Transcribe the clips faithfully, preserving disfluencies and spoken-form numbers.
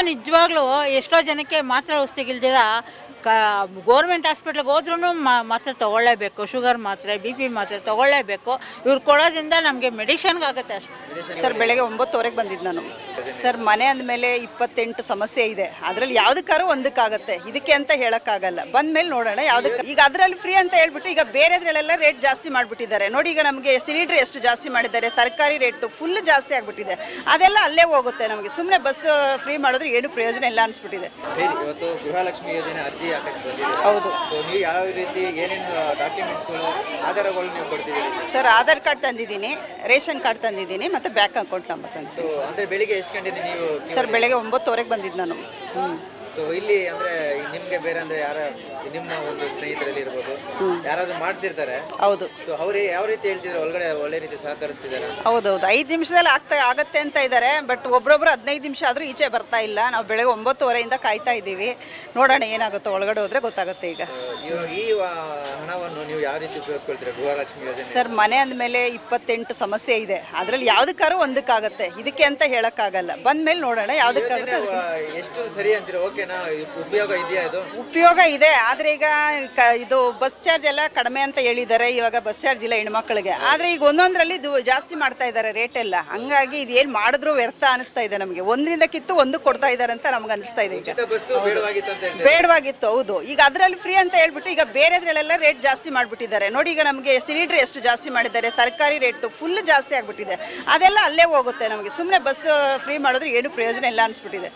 ನಿಜವಾಗ್ಲೂ ಎಷ್ಟೋ ಜನಕ್ಕೆ ಮಾತ್ರೆ ಔಷಧಿಗಿಲ್ದಿರ ಕ ಗೋರ್ಮೆಂಟ್ ಹಾಸ್ಪಿಟ್ಲಿಗೆ ಹೋದ್ರೂ ಮಾತ್ರೆ ತೊಗೊಳ್ಳೇಬೇಕು. ಶುಗರ್ ಮಾತ್ರೆ, ಬಿ ಪಿ ಮಾತ್ರೆ ತೊಗೊಳ್ಳೇಬೇಕು. ಇವ್ರು ಕೊಡೋದ್ರಿಂದ ನಮಗೆ ಮೆಡಿಷನ್ಗಾಗುತ್ತೆ ಅಷ್ಟೇ. ಸರ್ ಬೆಳಗ್ಗೆ ಒಂಬತ್ತುವರೆಗೆ ಬಂದಿದ್ದು ನಾನು. ಸರ್ ಮನೆ ಅಂದಮೇಲೆ ಇಪ್ಪತ್ತೆಂಟು ಸಮಸ್ಯೆ ಇದೆ, ಅದರಲ್ಲಿ ಯಾವುದಕ್ಕಾದ್ರೂ ಒಂದಕ್ಕಾಗತ್ತೆ, ಇದಕ್ಕೆ ಅಂತ ಹೇಳೋಕ್ಕಾಗಲ್ಲ. ಬಂದಮೇಲೆ ನೋಡೋಣ ಯಾವುದಕ್ಕೆ. ಈಗ ಅದರಲ್ಲಿ ಫ್ರೀ ಅಂತ ಹೇಳ್ಬಿಟ್ಟು ಈಗ ಬೇರೆದ್ರಲ್ಲೆಲ್ಲ ರೇಟ್ ಜಾಸ್ತಿ ಮಾಡಿಬಿಟ್ಟಿದ್ದಾರೆ ನೋಡಿ. ಈಗ ನಮಗೆ ಸಿಲಿಂಡ್ರ್ ಎಷ್ಟು ಜಾಸ್ತಿ ಮಾಡಿದ್ದಾರೆ, ತರಕಾರಿ ರೇಟು ಫುಲ್ ಜಾಸ್ತಿ ಆಗಿಬಿಟ್ಟಿದೆ. ಅದೆಲ್ಲ ಅಲ್ಲೇ ಹೋಗುತ್ತೆ ನಮಗೆ. ಸುಮ್ಮನೆ ಬಸ್ ಫ್ರೀ ಮಾಡಿದ್ರೆ ಏನು ಪ್ರಯೋಜನ ಇಲ್ಲ ಅನಿಸ್ಬಿಟ್ಟಿದೆ. ಇವತ್ತು ಗೃಹಲಕ್ಷ್ಮಿ ಯೋಜನೆ ಅರ್ಜಿ ಹೌದು. ನೀವು ಯಾವ ರೀತಿ ಏನೇನು ಡಾಕ್ಯುಮೆಂಟ್ಸ್ಗಳು ಆಧಾರಗಳು ನೀವು ಕೊಡ್ತಿದ್ದೀರಿ? ಸರ್ ಆಧಾರ್ ಕಾರ್ಡ್ ತಂದಿದ್ದೀನಿ, ರೇಷನ್ ಕಾರ್ಡ್ ತಂದಿದ್ದೀನಿ, ಮತ್ತು ಬ್ಯಾಂಕ್ ಅಕೌಂಟ್ ನಂಬರ್ ತಂದಿದ್ದೀನಿ. ಅಂದರೆ ಬೆಳಿಗ್ಗೆ ಎಷ್ಟು ಗಂಟೆಗೆ ನೀವು? ಸರ್ ಬೆಳಗ್ಗೆ ಒಂಬತ್ತುವರೆಗೆ ಬಂದಿದ್ದು ನಾನು. ಹ್ಞೂ ಸೊ ಇಲ್ಲಿ ಅಂದರೆ ನಿಮಗೆ ಬೇರೆ ಅಂದರೆ ಯಾರ ನಿಮ್ಮ ಒಂದು ಸ್ನೇಹಿತರಲ್ಲಿ ಇರ್ಬೋದು, ಯಾರಾದರೂ ಮಾಡ್ತಿರ್ತಾರೆ. ಹೌದು. ಸೊ ಅವ್ರು ಯಾವ ರೀತಿ ಹೇಳ್ತಿದ್ದಾರೆ, ಒಳಗಡೆ ಒಳ್ಳೆ ರೀತಿ ಸಹಕರಿಸ್ತಿದ್ದಾರೆ? ಹೌದೌದು. ಐದು ನಿಮಿಷದಲ್ಲಿ ಆಗ್ತಾ ಆಗತ್ತೆ ಅಂತ ಇದ್ದಾರೆ. ಬಟ್ ಒಬ್ಬೊಬ್ರು ಹದಿನೈದು ನಿಮಿಷ ಆದರೂ ಈಚೆ ಬರ್ತಾ ಇಲ್ಲ. ನಾವು ಬೆಳಗ್ಗೆ ಒಂಬತ್ತುವರೆಯಿಂದ ಕಾಯ್ತಾ ಇದ್ದೀವಿ. ನೋಡೋಣ ಏನಾಗುತ್ತೋ, ಒಳಗಡೆ ಹೋದರೆ ಗೊತ್ತಾಗುತ್ತೆ. ಈಗ ಇವಾಗ ಈ ಹಣವನ್ನು ನೀವು ಯಾವ ರೀತಿ ಉಪಯೋಗಿಸ್ಕೊಳ್ತೀರಾ ಗೃಹಲಕ್ಷ್ಮಿ ಯೋಜನೆ? ಸರ್ ಮನೆ ಅಂದಮೇಲೆ ಇಪ್ಪತ್ತೆಂಟು ಸಮಸ್ಯೆ ಇದೆ, ಅದರಲ್ಲಿ ಯಾವುದಕ್ಕಾದ್ರೂ ಒಂದಕ್ಕಾಗತ್ತೆ, ಇದಕ್ಕೆ ಅಂತ ಹೇಳೋಕ್ಕಾಗಲ್ಲ. ಬಂದಮೇಲೆ ನೋಡೋಣ ಯಾವುದಕ್ಕಾಗುತ್ತೆ. ಎಷ್ಟು ಸರಿ ಅಂತೀರಾ? ಓಕೆನಾ? ಉಪಯೋಗ ಇದೆಯಾ? ಇದು ಉಪಯೋಗ ಇದೆ. ಆದರೆ ಈಗ ಇದು ಬಸ್ ಚಾರ್ಜ್ ಎಲ್ಲ ಕಡಿಮೆ ಅಂತ ಹೇಳಿದ್ದಾರೆ. ಇವಾಗ ಬಸ್ ಚಾರ್ಜ್ ಇಲ್ಲ ಹೆಣ್ಮಕ್ಳಿಗೆ. ಆದರೆ ಈಗ ಒಂದೊಂದರಲ್ಲಿ ಇದು ಜಾಸ್ತಿ ಮಾಡ್ತಾ ಇದ್ದಾರೆ ರೇಟ್ ಎಲ್ಲ. ಹಂಗಾಗಿ ಇದು ಏನು ಮಾಡಿದ್ರು ವ್ಯರ್ಥ ಅನಿಸ್ತಾ ಇದೆ ನಮಗೆ. ಒಂದರಿಂದ ಕಿತ್ತು ಒಂದು ಕೊಡ್ತಾ ಇದ್ದಾರೆ ಅಂತ ನಮ್ಗೆ ಅನಿಸ್ತಾ ಇದೆ. ಈಗ ಬೇಡವಾಗಿತ್ತು. ಹೌದು. ಈಗ ಅದರಲ್ಲಿ ಫ್ರೀ ಅಂತ ಹೇಳ್ಬಿಟ್ಟು ಈಗ ಬೇರೆದ್ರಲ್ಲೆಲ್ಲ ರೇಟ್ ಜಾಸ್ತಿ ಮಾಡಿಬಿಟ್ಟಿದ್ದಾರೆ ನೋಡಿ. ಈಗ ನಮಗೆ ಸಿಲಿಂಡ್ರ್ ಎಷ್ಟು ಜಾಸ್ತಿ ಮಾಡಿದ್ದಾರೆ, ತರಕಾರಿ ರೇಟು ಫುಲ್ ಜಾಸ್ತಿ ಆಗಿಬಿಟ್ಟಿದೆ. ಅದೆಲ್ಲ ಅಲ್ಲೇ ಹೋಗುತ್ತೆ ನಮಗೆ. ಸುಮ್ಮನೆ ಬಸ್ ಫ್ರೀ ಮಾಡಿದ್ರೆ ಏನು ಪ್ರಯೋಜನ ಇಲ್ಲ ಅನಿಸ್ಬಿಟ್ಟಿದೆ.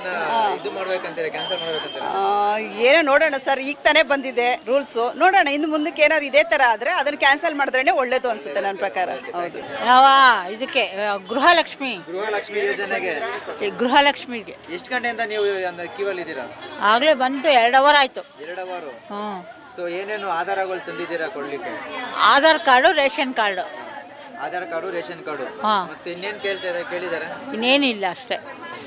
ಏನೋ ನೋಡೋಣ ಸರ್. ಈಗ ತಾನೇ ಬಂದಿದೆ ರೂಲ್ಸು. ನೋಡೋಣ ಇನ್ನು ಮುಂದಕ್ಕೆ ಏನಾದ್ರು ಇದೇ ಥರ ಆದರೆ ಅದನ್ನು ಕ್ಯಾನ್ಸಲ್ ಮಾಡಿದ್ರೇ ಒಳ್ಳೇದು ಅನಿಸುತ್ತೆ ನನ್ನ ಪ್ರಕಾರ. ಹೌದು. ಯಾವ ಇದಕ್ಕೆ ಗೃಹಲಕ್ಷ್ಮಿ ಗೃಹಲಕ್ಷ್ಮಿ ಯೋಜನೆಗೆ ಗೃಹಲಕ್ಷ್ಮಿಗೆ ಎಷ್ಟು ಗಂಟೆಯಿಂದ ನೀವು ಕ್ಯೂ ಅಲ್ಲಿ ಇದ್ದೀರಾ? ಆಗಲೇ ಬಂತು, ಎರಡು ಅವರ್ ಆಯಿತು. ಎರಡು ಅವರು. ಹ್ಞೂ. ಸೊ ಏನೇನು ಆಧಾರಗಳು ತಂದಿದ್ದೀರಾ ಕೊಡ್ಲಿಕ್ಕೆ? Aadhaar card, ration card. Aadhaar card, ration card. ಹಾಂ. ಮತ್ತೆ ಇನ್ನೇನು ಕೇಳ್ತಾ ಇದ್ದಾರೆ? ಕೇಳಿದ್ದಾರೆ? ಇನ್ನೇನಿಲ್ಲ ಅಷ್ಟೇ.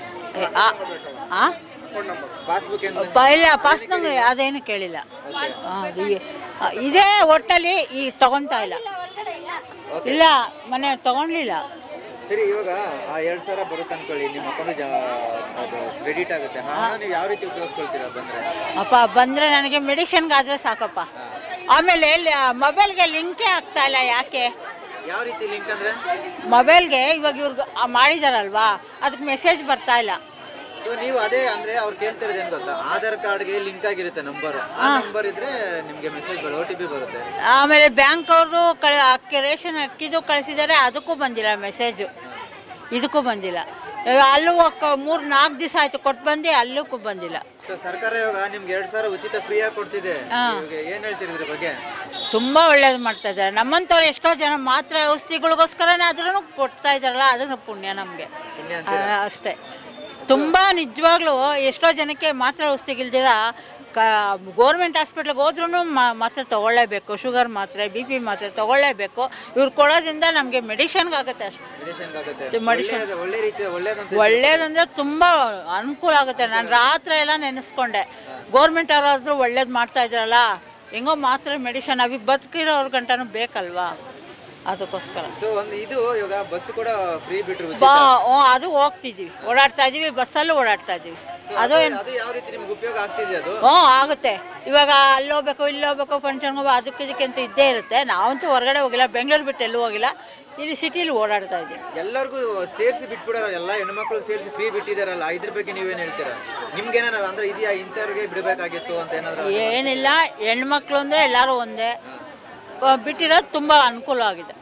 ಪಾಸ್ಬುಕ್ ಇಲ್ಲ, ಪಾಸ್ ನಂಗೆ ಅದೇನು ಕೇಳಿಲ್ಲ. ಇದೇ ಒಟ್ಟಲ್ಲಿ ಈಗ ತಗೊತಾ ಇಲ್ಲ. ಇಲ್ಲ ಮನೆ ತಗೊಂಡ್ಲಿಲ್ಲ. ಸರಿ, ಇವಾಗ ಆ ಎರಡು ಸಾವಿರ ಬರುತ್ತೆ ಅನ್ಕೊಳ್ಳಿ, ನಿಮ್ಮ ಅಕೌಂಟ್ ಅದು ಕ್ರೆಡಿಟ್ ಆಗುತ್ತೆ. ನೀವು ಯಾವ ರೀತಿ ಉಪಯೋಗಿಸ್ಕೊಳ್ತೀರಾ ಬಂದರೆ? ಅಪ್ಪ ಬಂದರೆ ನನಗೆ ಮೆಡಿಷನ್ಗಾದರೆ ಸಾಕಪ್ಪ. ಆಮೇಲೆ ಮೊಬೈಲ್ಗೆ ಲಿಂಕೇ ಆಗ್ತಾ ಇಲ್ಲ. ಯಾಕೆ? ಯಾವ ರೀತಿ ಲಿಂಕ್ ಅಂದರೆ? ಮೊಬೈಲ್ಗೆ ಇವಾಗ ಇವ್ರಿಗೆ ಮಾಡಿದಾರಲ್ವಾ, ಅದಕ್ಕೆ ಮೆಸೇಜ್ ಬರ್ತಾ ಇಲ್ಲ. ಸೊ ನೀವು ಅದೇ ಅಂದರೆ ಅವ್ರು ಕೇಳ್ತಿರೋದು ಏನು ಗೊತ್ತಾ, ಆಧಾರ್ ಕಾರ್ಡ್ಗೆ ಲಿಂಕ್ ಆಗಿರುತ್ತೆ ನಂಬರು. ಆ ನಂಬರ್ ಇದ್ರೆ ನಿಮಗೆ ಮೆಸೇಜ್ ಓ ಟಿ ಪಿ ಬರುತ್ತೆ. ಆಮೇಲೆ ಬ್ಯಾಂಕ್ ಅವ್ರದ್ದು ಕಳ ಅಕ್ಕಿ ರೇಷನ್ ಅಕ್ಕಿದು ಕಳಿಸಿದ್ದಾರೆ, ಅದಕ್ಕೂ ಬಂದಿಲ್ಲ ಮೆಸೇಜು. ಇದಕ್ಕೂ ಬಂದಿಲ್ಲ. ಅಲ್ಲೂ ಮೂರು ನಾಲ್ಕು ದಿವಸ ಆಯಿತು ಕೊಟ್ಟು ಬಂದು, ಅಲ್ಲೂ ಬಂದಿಲ್ಲ. ಸೊ ಸರ್ಕಾರ ಇವಾಗ ನಿಮ್ಗೆ ಎರಡು ಸಾವಿರ ಉಚಿತ ಫ್ರೀಯಾಗಿ ಕೊಡ್ತಿದೆ. ಏನು ಹೇಳ್ತೀರಿ ಇದ್ರ ಬಗ್ಗೆ? ತುಂಬ ಒಳ್ಳೇದು ಮಾಡ್ತಾ ಇದ್ದಾರೆ. ನಮ್ಮಂಥವ್ರು ಎಷ್ಟೋ ಜನ ಮಾತ್ರೆ ಔಷಧಿಗಳಿಗೋಸ್ಕರನೇ ಆದ್ರೂ ಕೊಡ್ತಾ ಇದ್ದಾರಲ್ಲ, ಅದನ್ನು ಪುಣ್ಯ ನಮಗೆ ಅಷ್ಟೇ. ತುಂಬ ನಿಜವಾಗ್ಲೂ ಎಷ್ಟೋ ಜನಕ್ಕೆ ಮಾತ್ರೆ ಔಷಧಿಗಿಲ್ದಿರ ಕ ಗೋರ್ಮೆಂಟ್ ಹಾಸ್ಪಿಟ್ಲಿಗೆ ಹೋದ್ರೂ ಮಾತ್ರೆ ತೊಗೊಳ್ಳೇಬೇಕು. ಶುಗರ್ ಮಾತ್ರೆ, ಬಿ ಪಿ ಮಾತ್ರೆ ತೊಗೊಳ್ಳೇಬೇಕು. ಇವ್ರು ಕೊಡೋದ್ರಿಂದ ನಮಗೆ ಮೆಡಿಷನ್ಗಾಗುತ್ತೆ ಅಷ್ಟೇ. ಮೆಡಿಷನ್ ಒಳ್ಳೇದಂದರೆ ತುಂಬ ಅನುಕೂಲ ಆಗುತ್ತೆ. ನಾನು ರಾತ್ರಿ ಎಲ್ಲ ನೆನೆಸ್ಕೊಂಡೆ, ಗೋರ್ಮೆಂಟ್ ಅವರಾದರೂ ಒಳ್ಳೇದು ಮಾಡ್ತಾ ಇದ್ದಾರಲ್ಲ, ಹೆಂಗೋ ಮಾತ್ರೆ ಮೆಡಿಷನ್ ಅವಿಗೆ ಬದುಕಿರೋರ್ ಗಂಟನೂ ಬೇಕಲ್ವಾ, ಅದಕ್ಕೋಸ್ಕರ. ಸೊ ಒಂದು ಇದು ಇವಾಗ ಬಸ್ ಕೂಡ ಫ್ರೀ ಬಿಟ್ಟರು ಬಾ ಅದು ಹೋಗ್ತಿದ್ದೀವಿ, ಓಡಾಡ್ತಾ ಇದ್ದೀವಿ, ಬಸ್ಸಲ್ಲೂ ಓಡಾಡ್ತಾ ಇದ್ದೀವಿ. ಅದು ಅದು ಯಾವ ರೀತಿ ನಿಮ್ಗೆ ಉಪಯೋಗ ಆಗ್ತಿದೆ? ಅದು ಹ್ಞೂ ಆಗುತ್ತೆ. ಇವಾಗ ಅಲ್ಲಿ ಹೋಗ್ಬೇಕು, ಇಲ್ಲಿ ಹೋಗ್ಬೇಕು, ಫಂಕ್ಷನ್ಗೆ ಹೋಗ್ಬೇಕು, ಅದಕ್ಕೆ ಇದಕ್ಕೆ ಅಂತ ಇದ್ದೇ ಇರುತ್ತೆ. ನಾವಂತೂ ಹೊರಗಡೆ ಹೋಗಿಲ್ಲ, ಬೆಂಗಳೂರು ಬಿಟ್ಟು ಎಲ್ಲೂ ಹೋಗಿಲ್ಲ, ಇಲ್ಲಿ ಸಿಟಿಲಿ ಓಡಾಡ್ತಾ ಇದ್ದೀವಿ. ಎಲ್ಲರಿಗೂ ಸೇರಿಸಿ ಬಿಟ್ಬಿಡೋರು, ಎಲ್ಲ ಹೆಣ್ಮಕ್ಳಿಗೆ ಸೇರಿಸಿ ಫ್ರೀ ಬಿಟ್ಟಿದಾರಲ್ಲ, ಇದ್ರ ಬಗ್ಗೆ ನೀವೇನು ಹೇಳ್ತೀರಾ? ನಿಮ್ಗೆ ಏನಾರ ಅಂದ್ರೆ ಇದೆಯಾ, ಇಂಥವ್ರಿಗೆ ಬಿಡಬೇಕಾಗಿತ್ತು ಅಂತ ಏನಾದ್ರು? ಏನಿಲ್ಲ, ಹೆಣ್ಮಕ್ಳು ಅಂದರೆ ಎಲ್ಲರೂ ಒಂದೇ. ಬಿಟ್ಟಿರೋದು ತುಂಬ ಅನುಕೂಲ ಆಗಿದೆ.